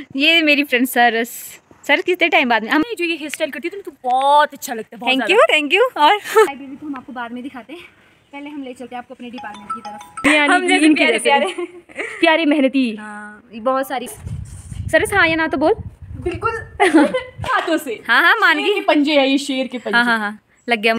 ये मेरी friend Saras. Sir कितने टाइम बाद में हम जो ये हेयर स्टाइल करती है तो बहुत अच्छा लगता है। Thank you. और लाइब्रेरी तो हम आपको बाद में दिखाते हैं, पहले हम ले चलते हैं आपको अपने डिपार्टमेंट की तरफ। हम जैसे प्यारे मेहनती। हाँ, बहुत सारी। सरस हाँ या ना तो बोल। बिल्कुल हाथों से। हाँ मान गई। के पंजे है ये, शेर के पंजे। हाँ लग गया।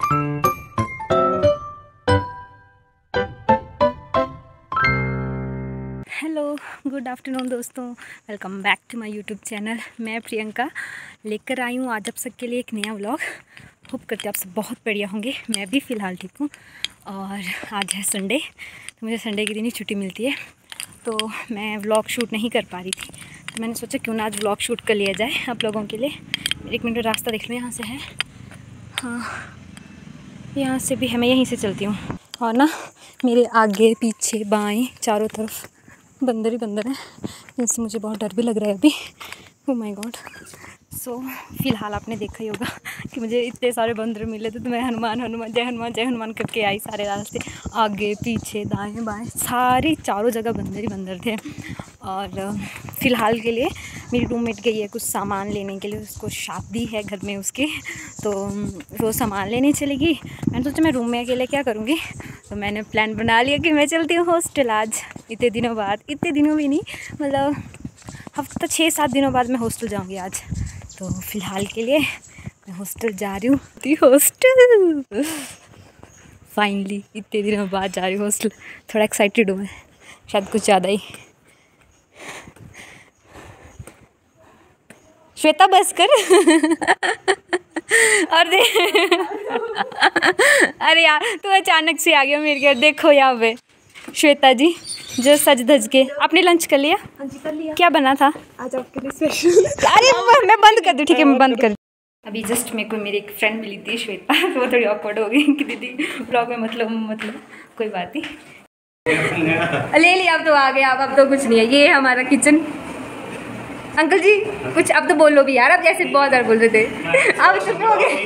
हेलो, गुड आफ्टरनून दोस्तों, welcome back to my YouTube channel. मैं प्रियंका लेकर आई हूँ आज आप सबके लिए एक नया व्लॉग। होप करते आप सब बहुत बढ़िया होंगे। मैं भी फ़िलहाल ठीक हूँ और आज है संडे, तो मुझे संडे के दिन ही छुट्टी मिलती है, तो मैं व्लॉग शूट नहीं कर पा रही थी, तो मैंने सोचा क्यों ना आज व्लॉग शूट कर लिया जाए आप लोगों के लिए। एक मिनट रास्ता देख लो, यहाँ से है, हाँ यहाँ से भी है, मैं यहीं से चलती हूँ। और ना मेरे आगे पीछे बाएँ चारों तरफ बंदर ही बंदर हैं, जिनसे मुझे बहुत डर भी लग रहा है अभी। Oh my God. सो फिलहाल आपने देखा ही होगा कि मुझे इतने सारे बंदर मिले थे, तो मैं हनुमान हनुमान जय हनुमान करके आई सारे रास्ते, आगे पीछे दाएं बाएं सारे चारों जगह बंदर ही बंदर थे। और फ़िलहाल के लिए मेरी रूममेट गई है कुछ सामान लेने के लिए, उसको शादी है घर में उसके, तो वो सामान लेने चलेगी। मैंने सोचा मैं रूम में अकेले क्या करूँगी, तो मैंने प्लान बना लिया कि मैं चलती हूँ हॉस्टल आज। इतने दिनों बाद, इतने दिनों भी नहीं, मतलब हफ्ता 6-7 दिनों बाद मैं हॉस्टल जाऊँगी आज। तो फ़िलहाल के लिए मैं हॉस्टल जा रही हूँ। हॉस्टल फाइनली इतने दिनों बाद जा रही हूँ हॉस्टल। थोड़ा एक्साइटेड हूँ मैं, शायद कुछ ज़्यादा ही। श्वेता बस कर और दे अरे यार तू अचानक से आ गया मेरे घर। देखो यहाँ पे श्वेता जी जो सज धज के। आपने लंच कर लिया? हाँ जी कर लिया। क्या बना था आज आपके लिए स्पेशल? अरे मैं बंद कर दूँ? ठीक है मैं बंद कर। अभी जस्ट मेरे को मेरी एक फ्रेंड मिली थी श्वेता, तो वो थोड़ी ऑकवर्ड हो गई कि दीदी ब्लॉग में मतलब कोई बात नहीं। ले लिया, अब तो आ गया, अब तो कुछ नहीं है। ये है हमारा किचन। अंकल जी कुछ अब तो बोलो भी यार, अब जैसे बहुत ज़्यादा बोल रहे थे, अब चुप हो गए।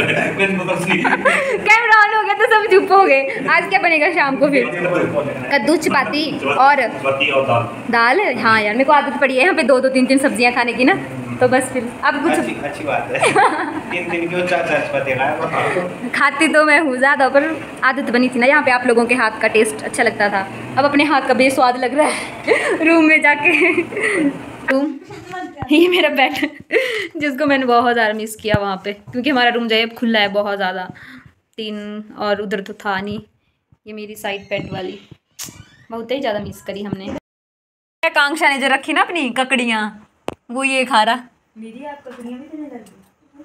कैमरा ऑन हो गया तो सब चुप हो गए। आज क्या बनेगा शाम को फिर? कद्दू चपाती और दाल। हाँ यार मेरे को आदत पड़ी है यहाँ पे 2-2 3-3 सब्जियाँ खाने की ना, तो बस फिर अब कुछ अच्छी बात है। 3 क्यों 4 चपाती खाती तो मैं हूँ ज़्यादा, पर आदत बनी थी ना यहाँ पे। आप लोगों के हाथ का टेस्ट अच्छा लगता था, अब अपने हाथ का बेस्वाद लग रहा है रूम में जाके। ये मेरा बेड जिसको मैंने बहुत ज़्यादा मिस किया वहाँ पे, क्योंकि हमारा रूम जो है खुला है बहुत ज़्यादा, 3 और उधर तो था नहीं। ये मेरी साइड बेड वाली बहुत ही ज़्यादा मिस करी हमने। आकांक्षा ने जो रखी ना अपनी ककड़ियाँ, वो ये खा रहा। मेरी आप ककड़ियाँ भी देने लगी,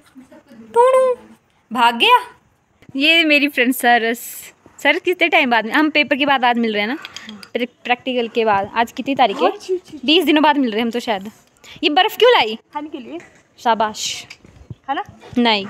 भाग गया। ये मेरी फ्रेंड सरस। सर कितने टाइम बाद में, हम पेपर के बाद आज मिल रहे हैं ना, प्रैक्टिकल के बाद। आज कितनी तारीख है? 20 दिनों बाद मिल रहे हैं हम तो शायद। ये बर्फ़ क्यों लाई? खाने के लिए। शाबाश। खाना नहीं,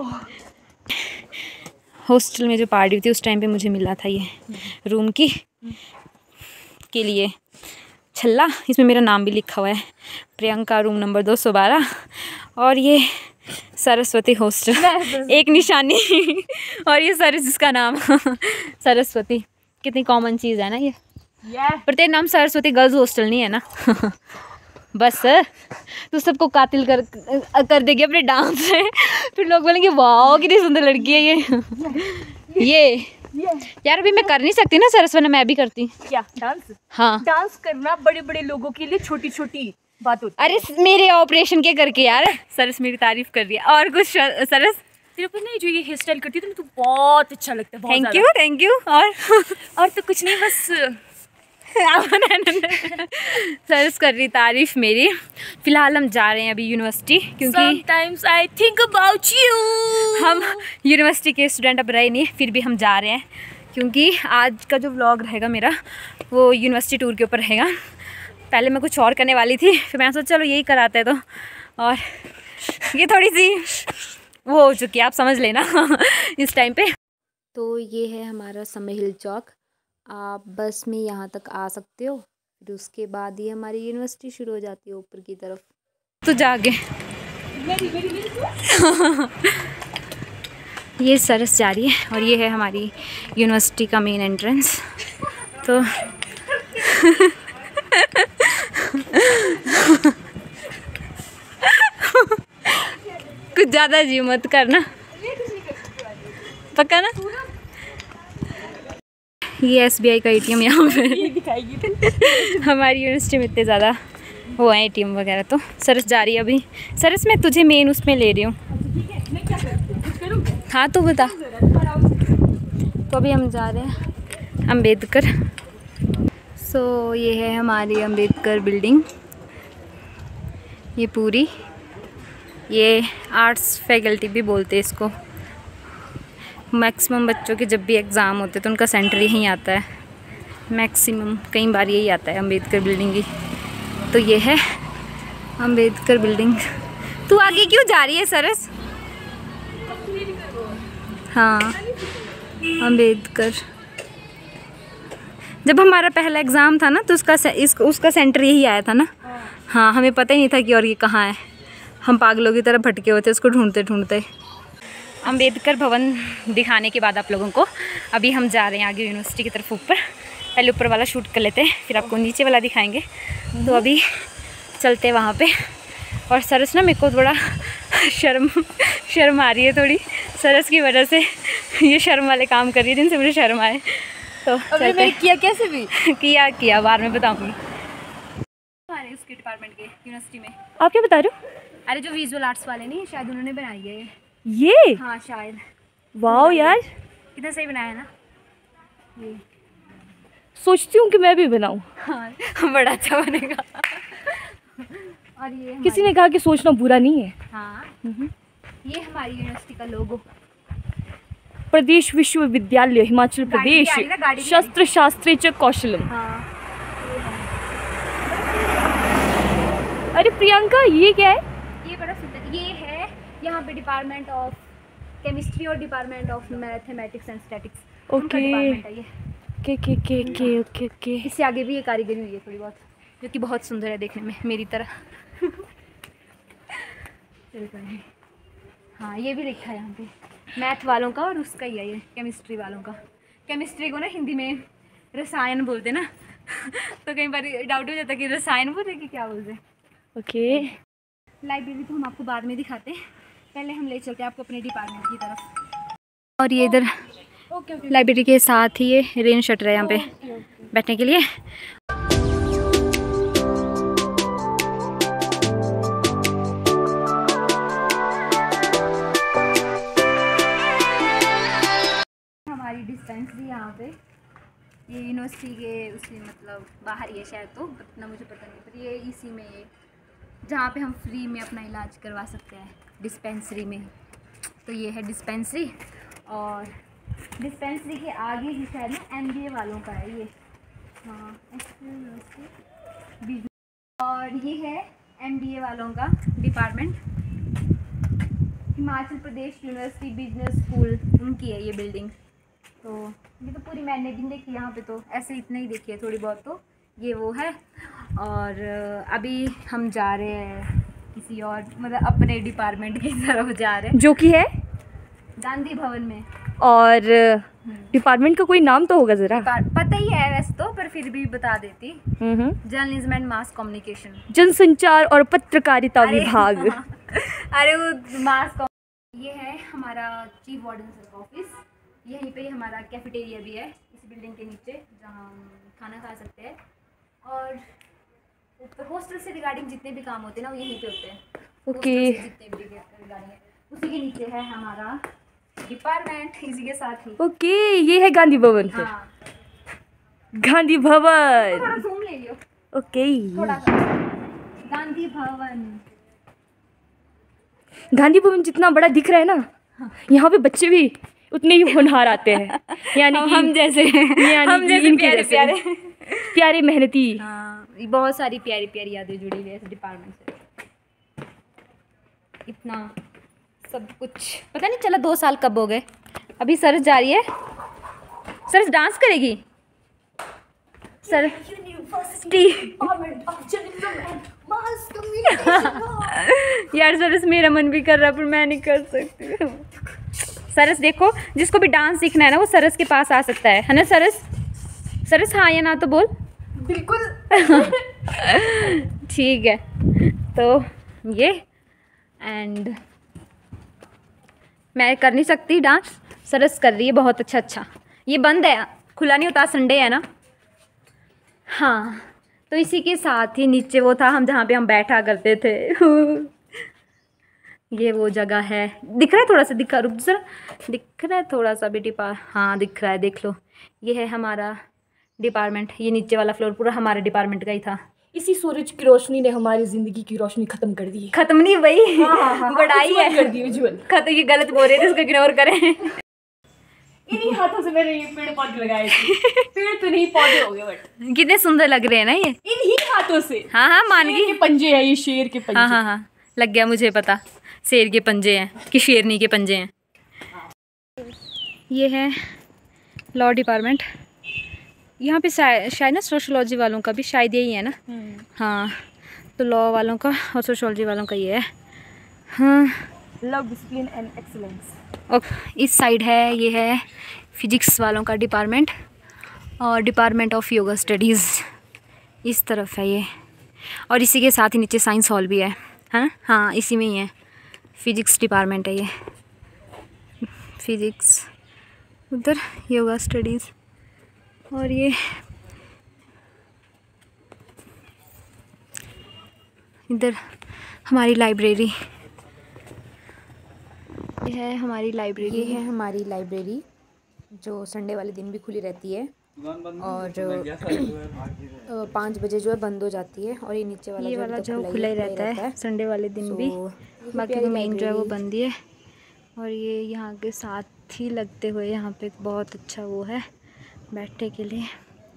हॉस्टल में जो पार्टी थी उस टाइम पे मुझे मिला था ये रूम की के लिए छल्ला। इसमें मेरा नाम भी लिखा हुआ है, प्रियंका, रूम नंबर 212। और ये सरस्वती हॉस्टल एक निशानी और ये सरस जिसका नाम सरस्वती। कितनी कॉमन चीज़ है ना ये। पर तेरा नाम सरस्वती गर्ल्स हॉस्टल नहीं है ना? बस तू सबको कातिल कर देगी अपने डांस से, फिर लोग बोलेंगे वाह कितनी सुंदर लड़की है ये यार अभी मैं कर नहीं सकती ना सरस, वरना मैं भी करती। क्या डांस? हाँ डांस करना बड़े बड़े लोगों के लिए छोटी छोटी बात होती है। अरे मेरे ऑपरेशन के करके यार। सरस मेरी तारीफ कर रही है। और कुछ सरस? तेरे को नहीं जो ये हेयर स्टाइल करती है तो बहुत अच्छा लगता है। Thank you. और तो कुछ नहीं, बस सरस कर रही तारीफ मेरी। फिलहाल हम जा रहे हैं अभी यूनिवर्सिटी, क्योंकि Sometimes I think about you। हम यूनिवर्सिटी के स्टूडेंट अब रहे नहीं, फिर भी हम जा रहे हैं, क्योंकि आज का जो व्लॉग रहेगा मेरा वो यूनिवर्सिटी टूर के ऊपर रहेगा। पहले मैं कुछ और करने वाली थी, फिर मैंने सोचा चलो यही कराते हैं। तो और ये थोड़ी सी वो हो चुकी है, आप समझ लेना इस टाइम पे। तो ये है हमारा समय हिल चौक। आप बस में यहाँ तक आ सकते हो, फिर उसके बाद ही हमारी यूनिवर्सिटी शुरू हो जाती है ऊपर की तरफ। तो जागे ये सरस जा रही है और ये है हमारी यूनिवर्सिटी का मेन एंट्रेंस। तो कुछ ज़्यादा जी मत करना, पक्का ना। ये SBI का ATM यहाँ पे हमारी यूनिवर्सिटी में इतने ज़्यादा वो है ATM वगैरह। तो सरस जा रही है अभी। सरस मैं तुझे मेन उसमें ले रही हूँ। हाँ तो बता। तो अभी हम जा रहे हैं अम्बेडकर। सो ये है हमारी अम्बेडकर बिल्डिंग, ये पूरी। ये आर्ट्स फैकल्टी भी बोलते हैं इसको। मैक्सिमम बच्चों के जब भी एग्ज़ाम होते तो उनका सेंटर यहीं आता है, मैक्सिमम कई बार यही आता है अम्बेडकर बिल्डिंग ही। तो ये है अम्बेडकर बिल्डिंग। तू आगे क्यों जा रही है सरस? हाँ अम्बेडकर। जब हमारा पहला एग्ज़ाम था ना तो उसका सेंटर यही आया था ना। हाँ हमें पता ही नहीं था कि और ये कहाँ है। हम पागलों की तरह भटके होते उसको ढूंढते ढूंढते। अम्बेडकर भवन दिखाने के बाद आप लोगों को अभी हम जा रहे हैं आगे यूनिवर्सिटी की तरफ ऊपर। पहले ऊपर वाला शूट कर लेते हैं, फिर आपको नीचे वाला दिखाएंगे। तो अभी चलते हैं वहाँ पे। और सरस ना मेरे को थोड़ा शर्म आ रही है थोड़ी। सरस की वजह से ये शर्म वाले काम कर रही है जिनसे मुझे शर्म आए। तो मैंने किया कैसे भी किया बाद में बताऊँगी। हमारे उसके डिपार्टमेंट के यूनिवर्सिटी में। आप क्या बता रहे हो? अरे जो विजुअल आर्ट्स वाले नहीं, शायद उन्होंने बनाई है ये। हाँ शायद। वाओ यार, कितना सही बनाया है ना। ये सोचती हूँ कि मैं भी बनाऊँ। हाँ बड़ा अच्छा बनेगा। और ये किसी ने कहा कि सोचना बुरा नहीं है। हाँ ये हमारी यूनिवर्सिटी का लोगो। प्रदेश विश्वविद्यालय हिमाचल प्रदेश शस्त्र शास्त्री च कौशलम। हाँ। अरे प्रियंका ये क्या है? ये बड़ा सुंदर। ये है यहाँ पे डिपार्टमेंट ऑफ केमिस्ट्री और department of mathematics and statics. Okay. इससे आगे भी ये कारीगरी हुई है थोड़ी बहुत, जो कि बहुत सुंदर है देखने में, मेरी तरह। हाँ ये भी लिखा है यहाँ पे मैथ वालों का, और उसका ही है ये केमिस्ट्री वालों का। केमिस्ट्री को ना हिंदी में रसायन बोलते ना तो कई बार डाउट हो जाता है कि रसायन बोलते कि क्या बोलते। ओके। लाइब्रेरी तो हम आपको बाद में दिखाते हैं, पहले हम ले चलते हैं आपको अपने डिपार्टमेंट की तरफ। और ये इधर लाइब्रेरी के साथ ही ये रेन शटर है यहाँ पे बैठने के लिए। हमारी डिस्पेंसरी यहाँ पे, ये यूनिवर्सिटी के उसमें मतलब बाहर ही है शायद, तो इतना मुझे पता नहीं, पर ये इसी में ये जहाँ पे हम फ्री में अपना इलाज करवा सकते हैं डिस्पेंसरी में। तो ये है डिस्पेंसरी, और डिस्पेंसरी के आगे ही शायद ना MBA वालों का है ये। हाँ और ये है MBA वालों का department, Himachal Pradesh university business school, उनकी है ये बिल्डिंग। तो ये तो पूरी मैंने नहीं देखी यहाँ पे, तो ऐसे इतना ही देखी है थोड़ी बहुत, तो ये वो है। और अभी हम जा रहे हैं किसी और मतलब अपने डिपार्टमेंट की तरफ जा रहे हैं, जो कि है गांधी भवन में। और डिपार्टमेंट का कोई नाम तो होगा ज़रा? पता ही है वैसे तो, पर फिर भी बता देती। जर्नलिज्म एंड मास कम्युनिकेशन, जनसंचार और पत्रकारिता विभाग। अरे वो मास। ये है हमारा चीफ वार्डन सर का ऑफिस। यहीं पे हमारा कैफेटेरिया भी है इस बिल्डिंग के नीचे, जहाँ हम खाना खा सकते हैं। और ऊपर हॉस्टल से रिगार्डिंग जितने भी काम होते हैं ना वो यहीं पे होते हैं। ओके। जितने भी रिगार्डिंग है उसी के नीचे है हमारा डिपार्टमेंट, इसी के साथ ही। ओके ये है गांधी भवन। हाँ गांधी भवन। थोड़ा जूम ले लियो। ओके। थोड़ा सा गांधी भवन। गांधी भवन जितना बड़ा दिख रहा है ना, यहाँ पे बच्चे भी उतने ही होनहार आते हैं, यानी कि हम जैसे प्यारे मेहनती। हाँ बहुत सारी प्यारी प्यारी यादें जुड़ी हुई है इस डिपार्टमेंट से। इतना सब कुछ पता नहीं चला 2 साल कब हो गए। अभी सरस जा रही है, सरस डांस करेगी। सर यार सरस मेरा मन भी कर रहा पर मैं नहीं कर सकती। सरस देखो, जिसको भी डांस सीखना है ना वो सरस के पास आ सकता है ना सरस? सरस हाँ या ना तो बोल। बिल्कुल। ठीक है, तो ये एंड मैं कर नहीं सकती डांस, सरस कर रही है बहुत अच्छा। अच्छा ये बंद है, खुला नहीं होता, संडे है ना। हाँ तो इसी के साथ ही नीचे वो था हम जहाँ पे हम बैठा करते थे। ये वो जगह है, दिख रहा है थोड़ा सा, दिखा, रुक जरा, दिख रहा है थोड़ा सा भी हाँ दिख रहा है, देख लो। ये है हमारा डिपार्टमेंट, ये नीचे वाला फ्लोर पूरा हमारे डिपार्टमेंट का ही था। इसी सूरज की रोशनी ने हमारी जिंदगी की रोशनी खत्म कर दी है। खत्म नहीं वही बढ़ाई है, कर दी उज्जवल। खत्म, ये गलत बोल रहे थे, इसको इग्नोर करें। इन्हीं हाथों से मैंने ये पेड़ पौधे लगाए थे। पेड़ तो नहीं, पौधे हो गए, बट कितने सुंदर लग रहे हैं ना ये, इन्हीं हाथों से। हाँ हाँ मान गई। शेर के पंजे हैं ये, शेर के पंजे। हाँ हाँ हाँ लग गया मुझे पता, शेर के पंजे हैं कि शेरनी के पंजे हैं। ये है लॉ डिपार्टमेंट, यहाँ पे शायद ना सोशोलॉजी वालों का भी शायद यही है ना। हाँ तो लॉ वालों का और सोशोलॉजी वालों का ये है। हाँ लव, डिसिप्लिन एंड एक्सीलेंस। और इस साइड है, ये है फिजिक्स वालों का डिपार्टमेंट और डिपार्टमेंट ऑफ योगा स्टडीज़ इस तरफ है ये। और इसी के साथ ही नीचे साइंस हॉल भी है, हाँ हाँ इसी में ही है, फिजिक्स डिपार्टमेंट है ये। फिजिक्स उधर योगा स्टडीज़, और ये इधर हमारी लाइब्रेरी, ये है हमारी लाइब्रेरी। ये है हमारी लाइब्रेरी जो संडे वाले दिन भी खुली रहती है और 5 बजे जो है बंद हो जाती है। और ये नीचे वाला ये वाला जो खुला ही रहता है संडे वाले दिन भी, बाकी तो मेन जो है वो बंद ही है। और ये यहाँ के साथ ही लगते हुए यहाँ पे बहुत अच्छा वो है बैठने के लिए,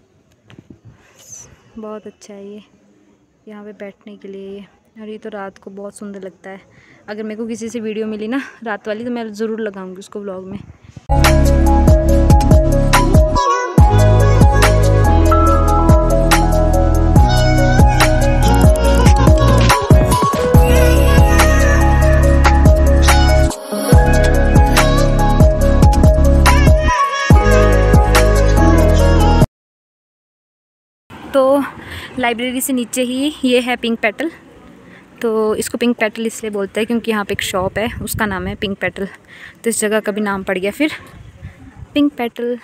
बहुत अच्छा है ये यहाँ पे बैठने के लिए ये। और ये तो रात को बहुत सुंदर लगता है, अगर मेरे को किसी से वीडियो मिली ना रात वाली तो मैं ज़रूर लगाऊंगी उसको व्लॉग में। तो लाइब्रेरी से नीचे ही ये है पिंक पेटल, तो इसको पिंक पेटल इसलिए बोलते हैं क्योंकि यहाँ पे एक शॉप है उसका नाम है पिंक पेटल, तो इस जगह का भी नाम पड़ गया फिर पिंक पेटल।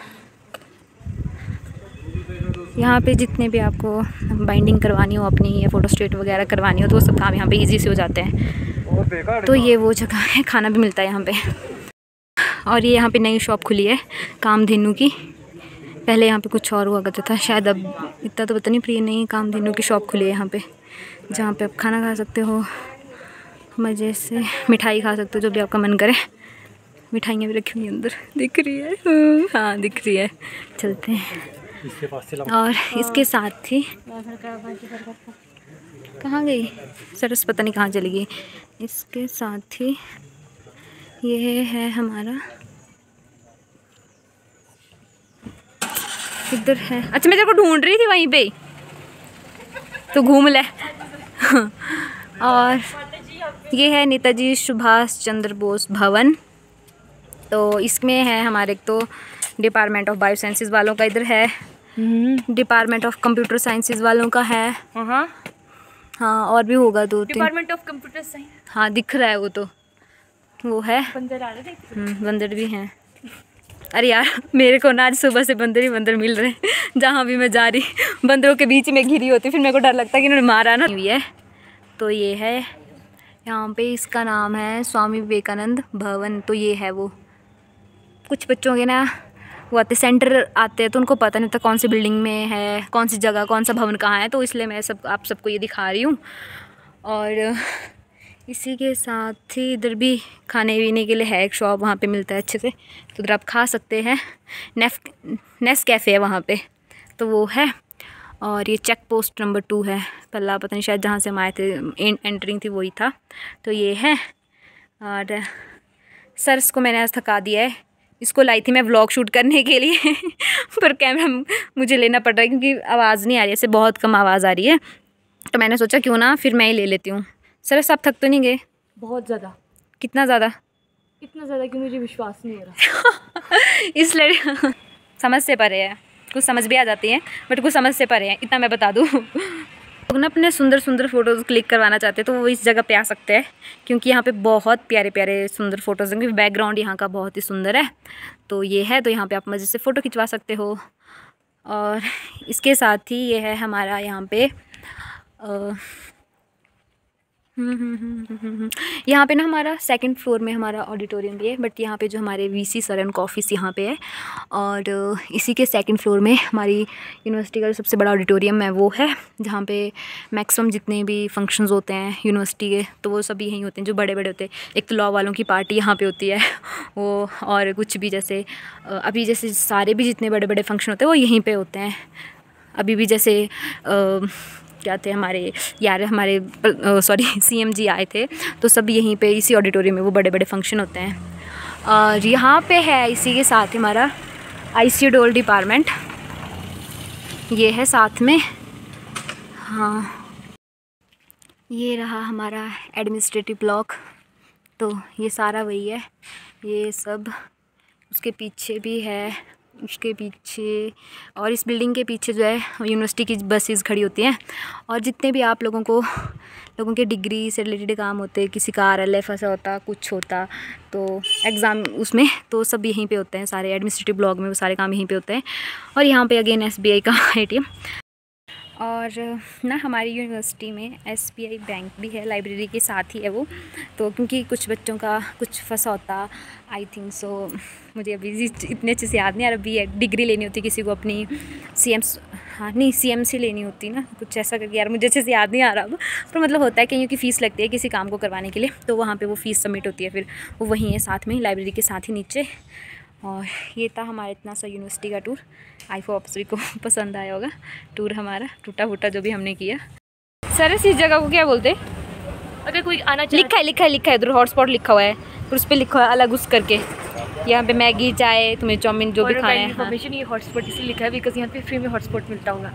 यहाँ पे जितने भी आपको बाइंडिंग करवानी हो अपनी या फ़ोटो स्टेट वगैरह करवानी हो तो वो सब काम यहाँ पे इजी से हो जाते हैं। तो ये वो जगह है, खाना भी मिलता है यहाँ पे। और ये यहाँ पे नई शॉप खुली है कामधेनु की, पहले यहाँ पे कुछ और हुआ करता था शायद, अब इतना तो पता नहीं, पर ये नई कामधेनु की शॉप खुली है यहाँ पे, जहाँ पे आप खाना खा सकते हो, मज़े से मिठाई खा सकते हो जो भी आपका मन करे। मिठाइयाँ भी रखी हुई अंदर, दिख रही है, हाँ दिख रही है, चलते हैं। और इसके साथ ही कहाँ गई सरस, पता नहीं कहाँ चली गई। इसके साथ ही ये है हमारा, इधर है, अच्छा मैं तेरे को ढूंढ रही थी वहीं पे, तो घूम ले। और ये है नेताजी सुभाष चंद्र बोस भवन, तो इसमें है हमारे एक तो डिपार्टमेंट ऑफ बायो साइंसेज वालों का इधर है, डिपार्टमेंट ऑफ कंप्यूटर साइंसेज वालों का है, हाँ और भी होगा 2-3 डिपार्टमेंट ऑफ कंप्यूटर साइंस, हाँ दिख रहा है वो है, बंदर आ रहे थे, बंदर भी हैं। अरे यार मेरे को ना आज सुबह से बंदर ही बंदर मिल रहे हैं, जहाँ भी मैं जा रही बंदरों के बीच में घिरी होती, फिर मेरे को डर लगता है कि इन्होंने मारा ना हुई है। तो ये है यहाँ पे, इसका नाम है स्वामी विवेकानंद भवन। तो ये है वो, कुछ बच्चों के ना वो आते सेंटर आते हैं तो उनको पता नहीं होता कौन सी बिल्डिंग में है, कौन सी जगह, कौन सा भवन कहाँ है, तो इसलिए मैं आप सबको ये दिखा रही हूँ। और इसी के साथ ही इधर भी खाने पीने के लिए है एक शॉप, वहाँ पे मिलता है अच्छे से, तो उधर आप खा सकते हैं। नेस कैफ़े है वहाँ पे, तो वो है। और ये चेक पोस्ट नंबर 2 है, पल्ला पता नहीं शायद जहाँ से हम आए थे एंटरिंग थी वही था, तो ये है। और सर्स को मैंने आज थका दिया है, इसको लाई थी मैं व्लॉग शूट करने के लिए पर कैमरा मुझे लेना पड़ रहा है क्योंकि आवाज़ नहीं आ रही है, इससे बहुत कम आवाज़ आ रही है, तो मैंने सोचा क्यों ना फिर मैं ही ले लेती हूँ। सरस आप थक तो नहीं गए? बहुत ज़्यादा। कितना ज़्यादा? इतना ज़्यादा कि मुझे विश्वास नहीं हो रहा। इसलिए समझ से परे है, कुछ समझ भी आ जाती है बट कुछ समझ से परे है, इतना मैं बता दूँ। लोग ना अपने सुंदर सुंदर फ़ोटोज़ क्लिक करवाना चाहते हैं तो वो इस जगह पे आ सकते हैं, क्योंकि यहाँ पे बहुत प्यारे प्यारे सुंदर फ़ोटोज़ होंगे। बैकग्राउंड यहाँ का बहुत ही सुंदर है, तो ये है, तो यहाँ पे आप मज़े से फ़ोटो खिंचवा सकते हो। और इसके साथ ही ये है हमारा यहाँ पे यहाँ पे ना हमारा सेकंड फ्लोर में हमारा ऑडिटोरियम भी है, बट यहाँ पे जो हमारे वीसी सर उनका ऑफिस यहाँ पे है। और इसी के सेकंड फ्लोर में हमारी यूनिवर्सिटी का जो सबसे बड़ा ऑडिटोरियम है वो है, जहाँ पे मैक्सिमम जितने भी फंक्शंस होते हैं यूनिवर्सिटी के तो वो सभी यहीं होते हैं, जो बड़े बड़े होते हैं। एक तो लॉ वालों की पार्टी यहाँ पर होती है वो, और कुछ भी जैसे अभी जैसे सारे भी जितने बड़े बड़े फंक्शन होते हैं वो यहीं पर होते हैं। अभी भी जैसे क्या थे हमारे यार, हमारे सॉरी सीएम जी आए थे, तो सब यहीं पे इसी ऑडिटोरियम में वो बड़े बड़े फंक्शन होते हैं। और यहाँ पे है इसी के साथ हमारा आईसीयू डोल डिपार्टमेंट, ये है साथ में। हाँ, ये रहा हमारा एडमिनिस्ट्रेटिव ब्लॉक, तो ये सारा वही है, ये सब। उसके पीछे भी है, उसके पीछे, और इस बिल्डिंग के पीछे जो है यूनिवर्सिटी की बसेस खड़ी होती हैं। और जितने भी आप लोगों के डिग्री से रिलेटेड काम होते हैं, किसी का RLA फंसा होता, कुछ होता तो एग्ज़ाम उसमें, तो सब यहीं पे होते हैं सारे एडमिनिस्ट्रेटिव ब्लॉक में, वो सारे काम यहीं पे होते हैं। और यहाँ पे अगेन SBI का ATM। और ना हमारी यूनिवर्सिटी में SBI बैंक भी है, लाइब्रेरी के साथ ही है वो, तो क्योंकि कुछ बच्चों का कुछ फंसा होता, आई थिंक सो, मुझे अभी इतने अच्छे से याद नहीं आ रहा। अभी डिग्री लेनी होती किसी को अपनी CMC लेनी होती ना, कुछ ऐसा करके, यार मुझे अच्छे से याद नहीं आ रहा अब, पर मतलब होता है कहीं की फ़ीस लगती है किसी काम को करवाने के लिए, तो वहाँ पर वो फ़ीस सबमिट होती है, फिर वो वहीं है साथ में, लाइब्रेरी के साथ ही नीचे। और ये था हमारा इतना सा यूनिवर्सिटी का टूर। आई होप आप सभी को पसंद आया होगा टूर हमारा, टूटा फूटा जो भी हमने किया। सर इस जगह को क्या बोलते हैं? अगर कोई आना चाहे, लिखा है इधर हॉटस्पॉट लिखा हुआ है, फिर उस पर लिखा हुआ है अलग उस करके, यहाँ पे मैगी, चाय, तुम्हें चाउमीन जो भी खाना है। इन्फॉर्मेशन ये हॉटस्पॉट इसलिए लिखा है बिकॉज यहाँ पे फ्री में हॉटस्पॉट मिलता होगा।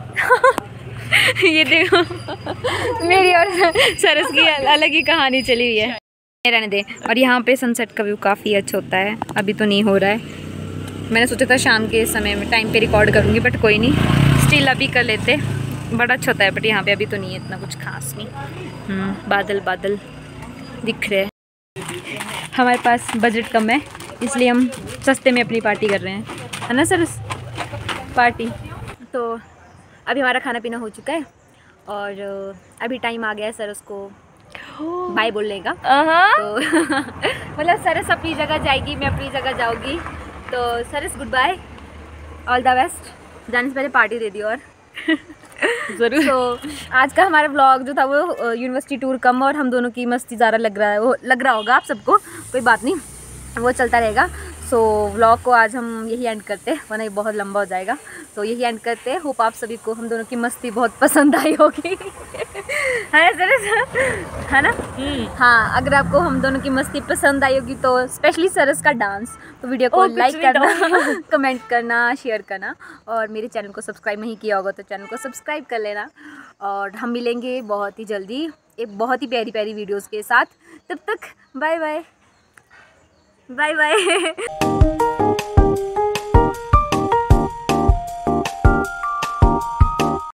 ये देखो मेरी और सरस की अलग ही कहानी चली हुई है, रहने दे। और यहाँ पे सनसेट का व्यू काफ़ी अच्छा होता है, अभी तो नहीं हो रहा है। मैंने सोचा था शाम के समय में टाइम पे रिकॉर्ड करूँगी, बट कोई नहीं, स्टिल अभी कर लेते, बड़ा अच्छा होता है। बट यहाँ पे अभी तो नहीं है इतना कुछ खास नहीं। बादल बादल दिख रहे हैं। हमारे पास बजट कम है, इसलिए हम सस्ते में अपनी पार्टी कर रहे हैं, है ना सर? पार्टी तो अभी हमारा खाना पीना हो चुका है, और अभी टाइम आ गया है सर उसको बाय बोलने का। तो मतलब सरस अपनी जगह जाएगी, मैं अपनी जगह जाऊंगी, तो Saras good bye, all the best. जाने से पहले पार्टी दे दी और ज़रूर। तो आज का हमारा व्लॉग जो था वो यूनिवर्सिटी टूर कम और हम दोनों की मस्ती ज़्यादा लग रहा होगा आप सबको, कोई बात नहीं, वो चलता रहेगा। सो व्लॉग को आज हम यही एंड करते हैं, वरना ये बहुत लंबा हो जाएगा, तो यही एंड करते हैं। होप आप सभी को हम दोनों की मस्ती बहुत पसंद आई होगी है ना? हाँ, अगर आपको हम दोनों की मस्ती पसंद आई होगी तो स्पेशली सरस का डांस, तो वीडियो को लाइक करना कमेंट करना, शेयर करना, और मेरे चैनल को सब्सक्राइब नहीं किया होगा तो चैनल को सब्सक्राइब कर लेना। और हम मिलेंगे बहुत ही जल्दी एक बहुत ही प्यारी प्यारी वीडियोज़ के साथ। तब तक बाय बाय बाय बाय।